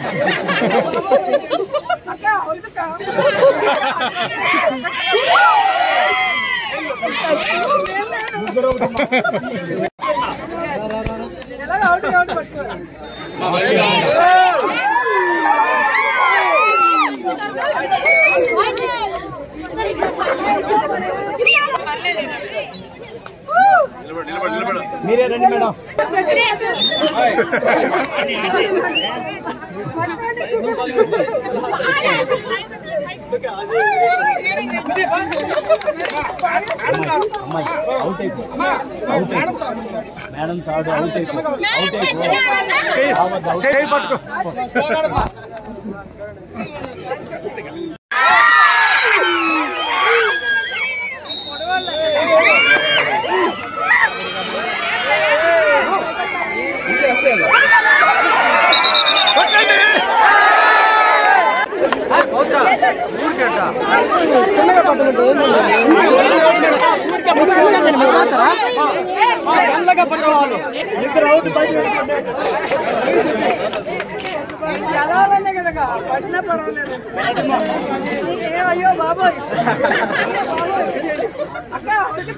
మీరే రండి madam. Madam తాడు అవుట్ చిన్నగా పట్టుకుంటే పట్టుకోవాలి. ఇద్దరు అవుట్ బయట చదవాలనే కదా పట్టినా పర్వాలేదు. అయ్యో బాబోయ్ అక్క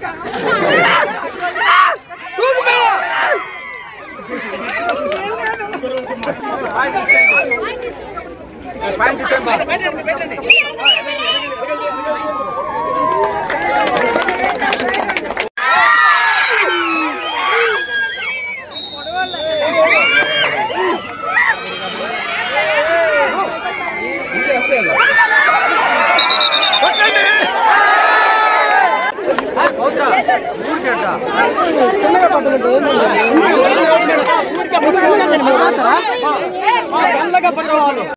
చిన్నగా పట్టుకుంటే